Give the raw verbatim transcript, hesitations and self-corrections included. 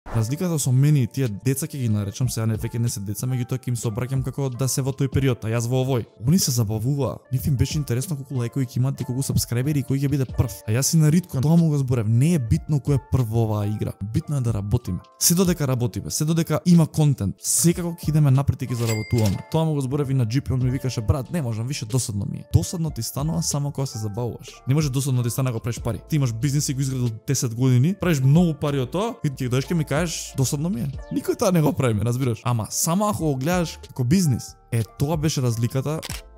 Разликата со мене и тие деца ќе ги наречам, сега не веќе не се деца, меѓутоа ќе им се обраќам како да се во тој период, а јас во овој. Они се забавуваа. Нив им беше интересно колку лајкови ќе имат и колку сабскрајбери и кој ќе биде прв. А јас си нариткувам, тоа му го зборев, не е битно кој е прв во оваа игра. Битно е да работиме. Се додека работиме, се додека има контент, секако ќе идеме напред и ќе заработуваме. Тоа му го зборев и на Джипи, он ми викаше брат, не можам, више досадно ми е. Досадно ти станува само кога се забавуваш. Не може досадно ти стане кога правиш пари. Ти имаш бизнис и го изградил десет години, правиш многу пари од тоа и ќе дојдеш ќе ми кажеш досадно ми е. Никој тоа не го прави, разбираш? Ама само ако го гледаш како бизнис, е тоа беше разликата